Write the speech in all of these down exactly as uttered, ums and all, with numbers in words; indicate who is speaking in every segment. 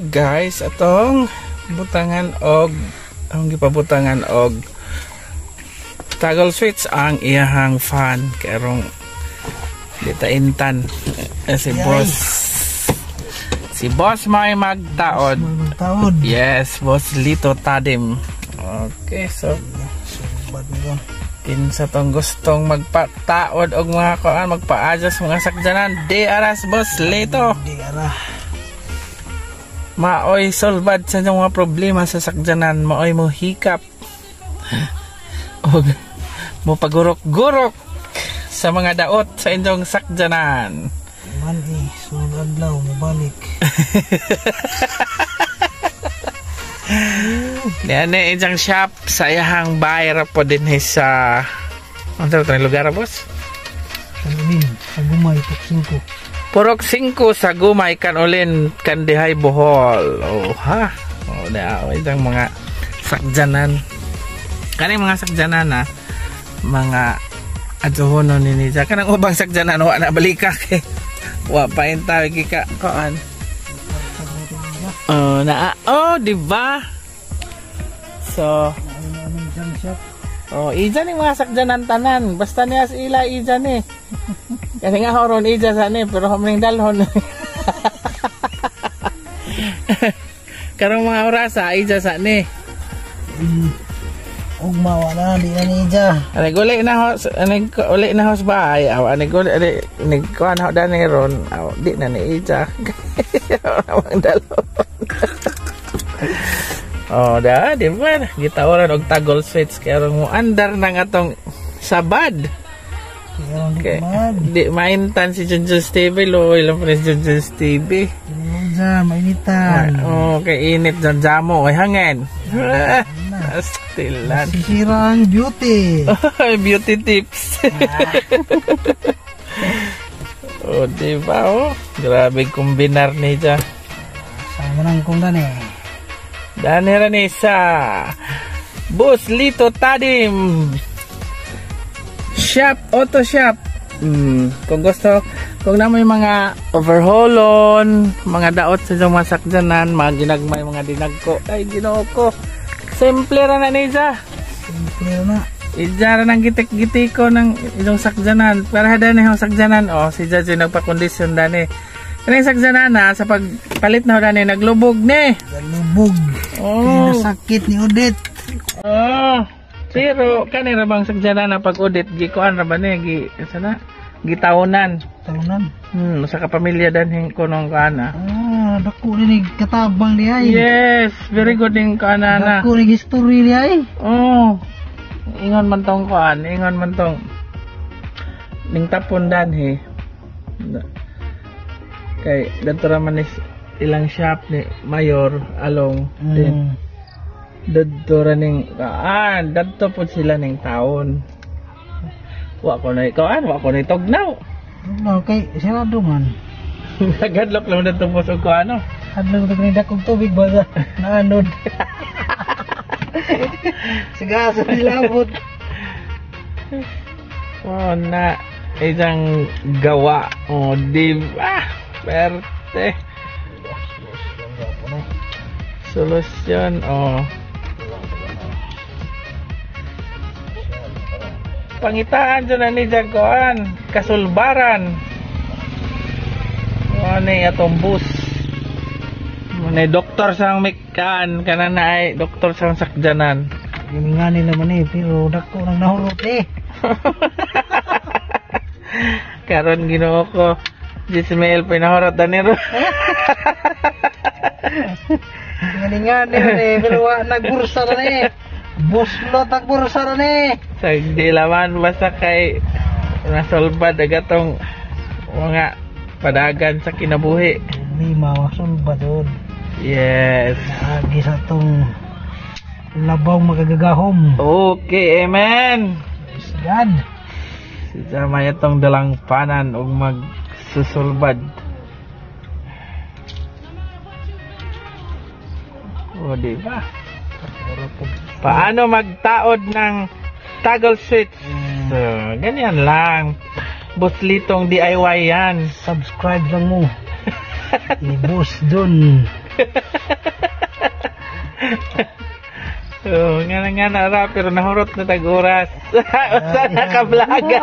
Speaker 1: guys, atong butangan og ang gipabutangan og toggle switch ang iyahang fan karong ditaintan eh, si Yay. boss si boss may magtaod.
Speaker 2: magtaod
Speaker 1: yes, boss Lito Tadim. Okay, so kinsa tong gustong magpataod og mga kuan magpa-adjust mga sakyanan di aras boss Lito
Speaker 2: di ara
Speaker 1: maoy solbad sa mga problema sa sakyanan, maoy mo hikap og mo pagurok-gurok sa mga daot sa inyong sakyanan.
Speaker 2: Man eh, sunod adlaw mo balik.
Speaker 1: Yan eh, inyong shop sa iyahang bayra po din sa ano ito na lugar boss?
Speaker 2: Kanulin, sa Gumay, Tuksingko.
Speaker 1: Purok singko sa Gumay, Kanulin, Kandihay, Bohol. Oh ha? Oh, na inyong mga sakyanan. Kanang mga sakyanan na mga adsuhonon ni Nija. Kanang ubang sakyanan wa na balika kay wa pa intawag ka koan. Oh, na oh, di ba? So, oh, ija ning mga sakyanan tanan. Basta niya sa ila ija ni. Kasi nga horon ija sa ni pero hamring dalhon. Karong mga orasa ija sa ni.
Speaker 2: Og mawala di na ija.
Speaker 1: Ani guli na hos, ani uli na hos bahay. Aw ani guli ani ni kuan ha dani ron. Aw di na ni ija. Hamring dalhon. Oh, da, di ba? Gitawaran og toggle switch kaya mo andar nang atong sabad. Okay. Di maintan si Junjun's T V, lo ilang pa si Junjun's T V.
Speaker 2: Dyan, mainitan.
Speaker 1: Oh, okay, init dyan jamo, ay hangin. Astilan.
Speaker 2: Sisira ang beauty.
Speaker 1: Beauty tips. Oh, di ba? Oh, grabe kombinar ni dyan.
Speaker 2: Sama nang kung dani.
Speaker 1: Dani Ranisa Boss Lito Tadim Shop, auto shop. hmm, Kung gusto, kung na may mga overhaulon, mga daot sa mga sakyanan, mga ginagmay, mga dinagko, ay ginoo ko simple ra na niya.
Speaker 2: Simple na
Speaker 1: Ijara ng gitik-gitiko ng inyong sakyanan para dani yung sakyanan. O, si Judge nagpa-kondisyon dani kanang sakyanan na sa pagpalit na dani naglubog ni
Speaker 2: naglubog.
Speaker 1: Oh,
Speaker 2: sakit ni Udit.
Speaker 1: Oh, pero kanira bang sakyanan na pag Udit gikuan ra ba ni gi sana gitawunan
Speaker 2: tawunan
Speaker 1: hmm sa kapamilya danhing kunong kana.
Speaker 2: Ah, dako ni katabang di ay.
Speaker 1: Yes, very good ning kana na.
Speaker 2: Dako ni history di ay.
Speaker 1: Oh, ingon man tong kuan, ingon man tong ning tapon danhi. Kay dito raman is ilang shop ni Mayor Along mm. din dito raning ah dito po sila ning taon wa ko na ikaw wa ko na tugnaw
Speaker 2: no kay sarado man
Speaker 1: nagadlok lang dito po sa ko ano
Speaker 2: hadlok dito ni dakong tubig ba naanod sigasa nilabot
Speaker 1: oh na isang gawa oh di ba perte solusyon. Oh, pangitaan dyan na ni Jagoan kasulbaran ano yung atong bus ano doktor sang mikan kanan na ay doktor sang sakjanan
Speaker 2: hindi nga nila man eh pero dako nang nahurot eh
Speaker 1: karon ginoo ko Jismail pinahorot na niro.
Speaker 2: Ngalingan eh, pero nagbursa na eh. Buslot nagbursa na eh.
Speaker 1: Sa di laman basta kay nasolbad agatong mga padagan sa kinabuhi.
Speaker 2: Lima masolba doon.
Speaker 1: Yes.
Speaker 2: Naagi sa tong labaw magagagahom.
Speaker 1: Okay, amen.
Speaker 2: Praise God.
Speaker 1: Sa may itong dalang panan o mag susulbad. O diba? Paano magtaod ng toggle switch? So, ganyan lang. Boss Litong D I Y yan.
Speaker 2: Subscribe lang mo. I-boss dun.
Speaker 1: Oh, nga na nga na ra, pero nahurot na tag-oras. Usa nakablaga.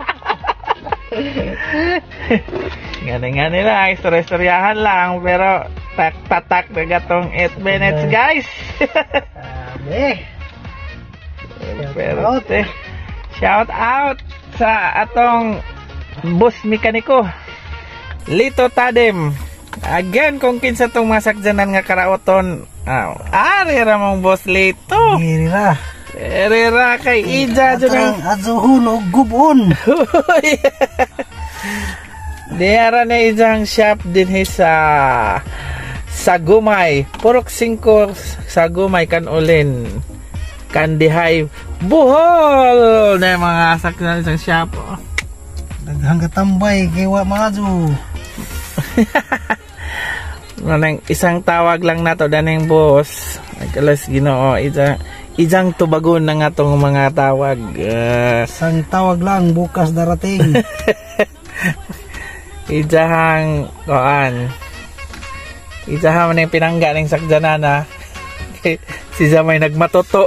Speaker 1: Nga na nga nila, istorya-istoryahan lang, pero tak-tatak na gatong eight minutes, guys.
Speaker 2: Sabi.
Speaker 1: Pero, eh, shout out sa atong bus mekaniko, Lito Tadem. Again, kung kinsa tong masakjanan nga karaoton, ah, ari ra mong boss Lito.
Speaker 2: Diri ra.
Speaker 1: Ari ra kay Ija jud ang
Speaker 2: adzuhon og gubon.
Speaker 1: Diara na Ijang shop din sa Sagumay. Purok singko Sagumay kan ulin. Kandihay Bohol na mga sakjanan isang shop.
Speaker 2: Daghang katambay kay wa maju.
Speaker 1: Nanang isang tawag lang nato daning boss. Nagkalas Ginoo ija ijang tubagon na nga tong mga tawag. Uh,
Speaker 2: isang tawag lang bukas darating.
Speaker 1: Ijahang koan. Ijahang man yung pinangga ng sakjanana. Si Jamay nagmatoto.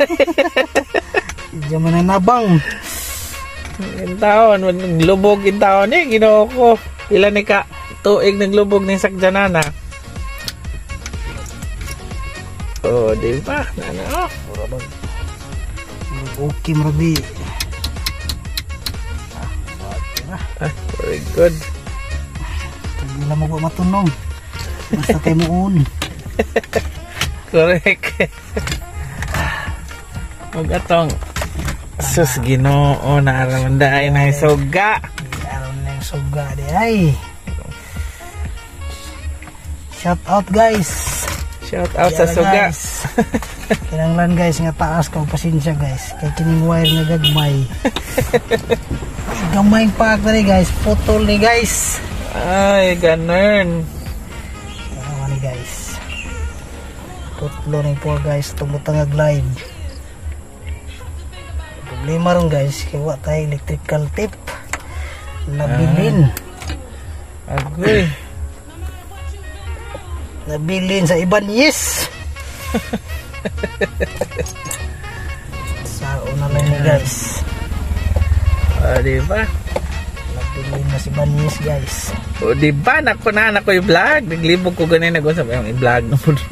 Speaker 2: Ija man nabang.
Speaker 1: Yung taon, naglubog yung taon eh, Ginoo ko. Ilan ni ka tuig naglubog ng sakjanana. Oh, di ba? Ano?
Speaker 2: Okay, marabi.
Speaker 1: Ah, very good.
Speaker 2: Hindi lang mo matunong. Basta tayo moon.
Speaker 1: Correct. Huwag atong sus Ginoo na aramandaay na suga.
Speaker 2: Araw na yung suga di ay. Shout out guys.
Speaker 1: Shout out sa suga.
Speaker 2: Kinanglan guys nga taas ka pasensya guys. Kay kining wire nga gagmay. Gamay pa ako ni guys. Putol ni guys.
Speaker 1: Ay, ganun.
Speaker 2: Ano ni guys. Putlo ni po guys. Tumutangag live. Problema ron guys. Kaya tayo electrical tape. Nabilin.
Speaker 1: Ah, agoy.
Speaker 2: Nabilin sa iban yes. Sa una lang ni guys.
Speaker 1: Ah, di ba?
Speaker 2: Nabilin na si Banyes guys.
Speaker 1: O, di ba? Nako na, nako yung vlog. Naglibog ko ganun. Nag-usap yung i-vlog na po.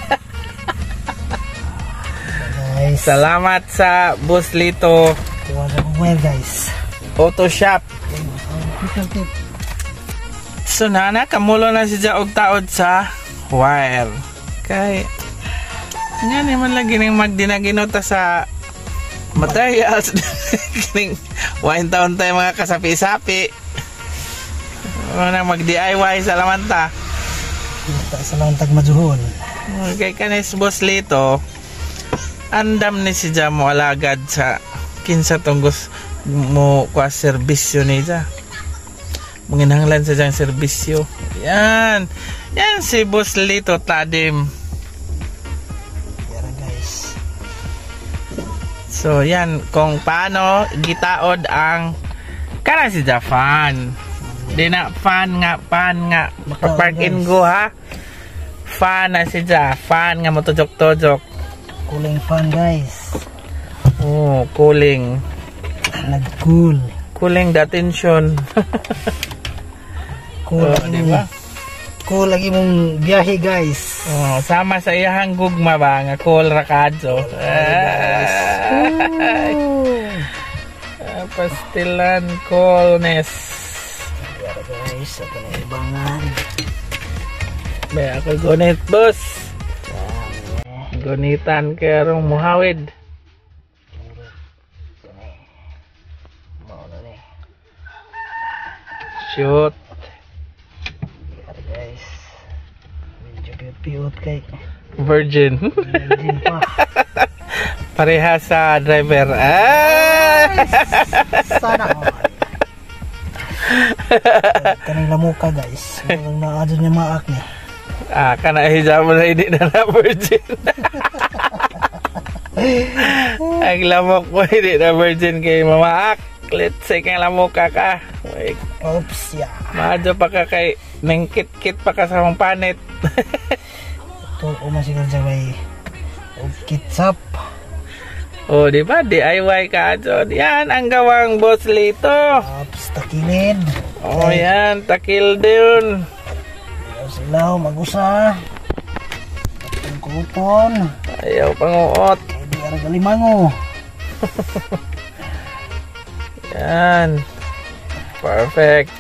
Speaker 2: Guys.
Speaker 1: Salamat sa Boss Lito.
Speaker 2: Kuha na kong wire guys.
Speaker 1: Auto Shop.
Speaker 2: Electrical tape.
Speaker 1: So, nana, kamulo na si Jaog taod sa wire. Kay, nga naman lagi nang magdinaginota sa materials. Kining wine taon tayo mga kasapi-sapi. Mga mag-D I Y sa lamanta.
Speaker 2: Kita sa lang tagmajuhon.
Speaker 1: Kay kanis Boss Lito, andam ni si Jamo alagad sa kinsa tong gusto mo kwa serbisyo ni siya. Manginahanglan sa diyang serbisyo. Yan. Yan si Boss Lito Tadem.
Speaker 2: Yan guys.
Speaker 1: So yan, kung paano gitaod ang kana si Jafan. Di na fan nga, fan nga. Park in go ha. Fan na si Ja. Fan nga motojok-tojok.
Speaker 2: Cooling fan guys.
Speaker 1: Oh, cooling.
Speaker 2: Nag-cool.
Speaker 1: Cooling the tension.
Speaker 2: Cool
Speaker 1: Oh,
Speaker 2: lagi
Speaker 1: di
Speaker 2: mong,
Speaker 1: ba?
Speaker 2: cool lagi mong biyahe guys.
Speaker 1: Oh, sama sa iyahang gugma ba nga cool rakadso. Ah, pastilan coolness.
Speaker 2: Yan guys, ito na ibangan.
Speaker 1: May ako gunit, boss. Gunitan karong muhawid. Shoot.
Speaker 2: Yan guys. Medyo piut kay
Speaker 1: Virgin.
Speaker 2: Virgin pa.
Speaker 1: Pareha sa driver. Ah!
Speaker 2: Sana all. Kaning lamuka guys. Walang naadyo niya maak ni.
Speaker 1: Ah, kana hijab mo na hindi na na virgin. Ang lamok mo hindi na virgin kay mamaak. Let's say kay lamok ka ka. Wait.
Speaker 2: Oops ya.
Speaker 1: Maadyo pa ka kay nangkit-kit pa ka sa mong panit.
Speaker 2: to o masigal sabay o kitsap.
Speaker 1: Oh, di ba? D I Y ka, John. Yan ang gawang Boss Lito.
Speaker 2: Tapos takilid.
Speaker 1: Oh, yan. Takil din.
Speaker 2: Sila magusa. Ang kuton.
Speaker 1: Ayaw panguot.
Speaker 2: Hindi arag alimango.
Speaker 1: Yan. Perfect.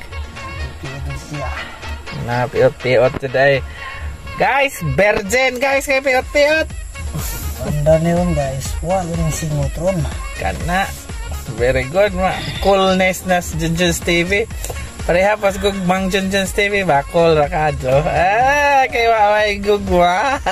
Speaker 1: Na, piot-piot today. Guys, virgin guys. Kaya piot-piot.
Speaker 2: Ganda niyon guys. Wala rin singotron.
Speaker 1: Kana. Very good. Ma. Coolness na sa Junjun's T V. Pareha pas gug mang Junjun's T V ba? Cool ra ka, Jo. Ah, kay waway gugwa.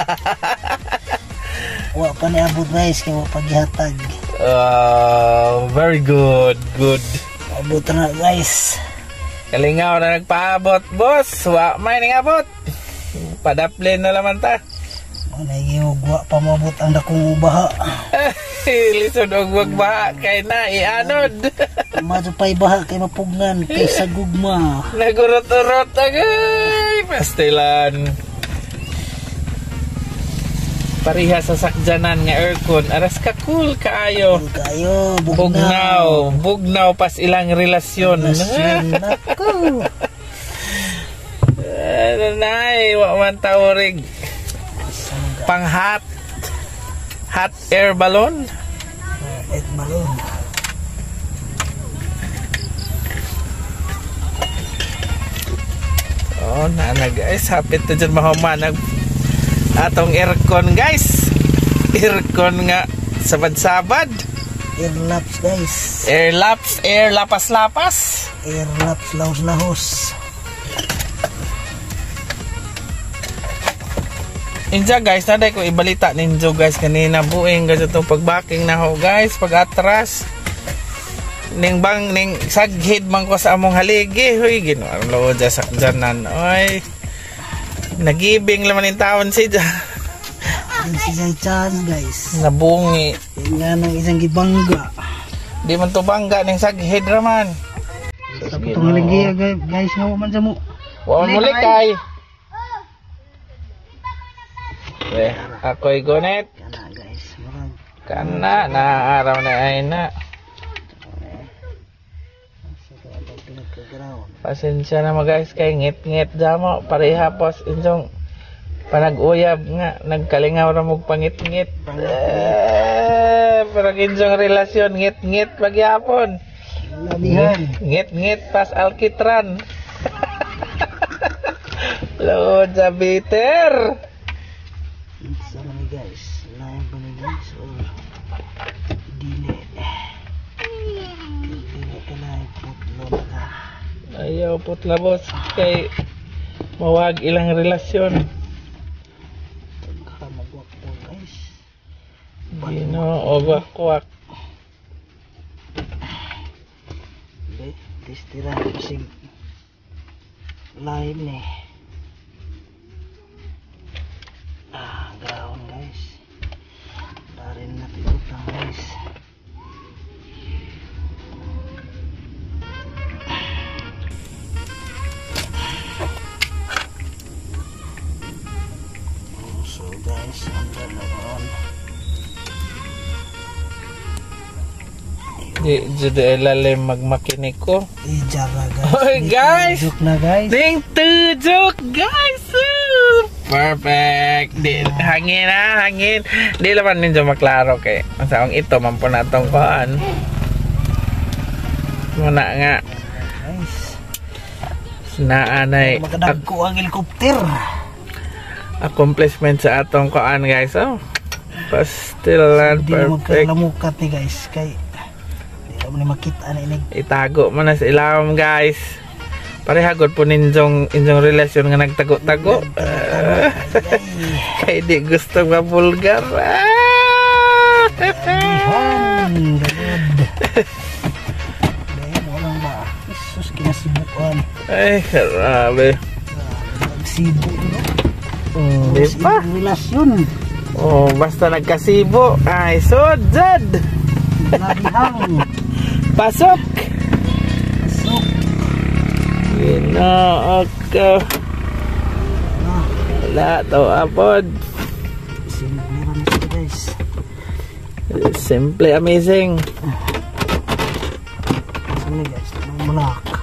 Speaker 2: Wa pa ni abot guys. Kaya wa paghihatag.
Speaker 1: Uh, very good. Good.
Speaker 2: Abot na guys.
Speaker 1: Kalingaw na nagpaabot, boss. Wa may ning abot. Padaplin na laman ta.
Speaker 2: Nagigugwa pa mabot ang dakong baha.
Speaker 1: Lisod og wag baha kay na ianod.
Speaker 2: Madyo pa'y baha kay mapugnan kay sa gugma.
Speaker 1: Nagurot-urot agay. Pastilan. Pariha sa sakjanan nga aircon. Aras ka cool kaayo.
Speaker 2: Cool kaayo. Bugnaw.
Speaker 1: Bugnaw. Bugnaw pas ilang relasyon.
Speaker 2: Relasyon. Naku.
Speaker 1: Nanay. Wa man tawarig. Pang hot hot air balloon.
Speaker 2: Uh, air balloon.
Speaker 1: Oh, nana guys, hapit na dyan mahumanag atong aircon guys. Aircon nga sabad-sabad.
Speaker 2: Air laps guys.
Speaker 1: Air laps, air lapas-lapas.
Speaker 2: Air laps lahos-lahos.
Speaker 1: Inja guys, naday ko ibalita ninyo guys kanina buing guys itong pagbacking na ho guys, pag atras ning bang ning saghid man ko sa among haligi. Huy, ginoo dya sakjanan. Oy, nagibing laman yung taon si dya.
Speaker 2: Si Jai Chan guys.
Speaker 1: Nabungi.
Speaker 2: Nga nang isang gibangga.
Speaker 1: Di man to bangga ning saghid raman.
Speaker 2: Sa putong haligi guys nga man sa mo.
Speaker 1: Wa man mulikay. Eh, ako'y gonet.
Speaker 2: Kana guys, murag.
Speaker 1: Kana, naaraw na ay na. Pasensya na mo guys, kay ngit-ngit damo. Pareha pos, inyong panag-uyab nga. Nagkalingaw na mong pangit-ngit. Eh, pero inyong relasyon, ngit-ngit pagyapon.
Speaker 2: Labihan.
Speaker 1: Ngit-ngit pas alkitran. Lord, sa bitter.
Speaker 2: Sa mga guys, live ba na guys or dili? Dili ka live, putlo na ka.
Speaker 1: Ayaw putla boss, kay mawag ilang relasyon.
Speaker 2: Pagka magwak po guys.
Speaker 1: Gino, o wakwak.
Speaker 2: Be, testira kasi live ni. Ah, ground guys. Darin natin utang guys. Oh, so guys, under na on.
Speaker 1: Di, jude ilalim magmakinig ko.
Speaker 2: Ijara guys.
Speaker 1: Oy guys!
Speaker 2: Tujuk na guys.
Speaker 1: Ding tujuk guys! Woo! Perfect! Di, hangin na, hangin. Di naman ninyo maklaro kay masaong ito, mampo na itong koan. Muna nga.
Speaker 2: Guys.
Speaker 1: Naanay.
Speaker 2: Magkadagko ang helicopter.
Speaker 1: Accomplishment sa atong koan guys. Oh. Pastilan,
Speaker 2: Hindi na
Speaker 1: perfect.
Speaker 2: magkalamukat ni guys. Kay hindi naman ni makita na inig.
Speaker 1: Itago mo na sa ilawom guys. Parehagod po ninyong inyong relasyon nga nagtago-tago. Uh, kay di gusto nga vulgar. Ah!
Speaker 2: Ihan, gagod. Dahil walang ba? Isus, kinasibukan.
Speaker 1: Ay, grabe.
Speaker 2: Nagsibo, no?
Speaker 1: Mm, di ba?
Speaker 2: Relasyon.
Speaker 1: Oh, basta nagkasibo. Ay, sodjad.
Speaker 2: Nabihang.
Speaker 1: Pasok.
Speaker 2: Pasok.
Speaker 1: Ginoog ka. Wala to apod.
Speaker 2: Simple lang siya guys.
Speaker 1: Simple amazing.
Speaker 2: Saan na guys? Malak.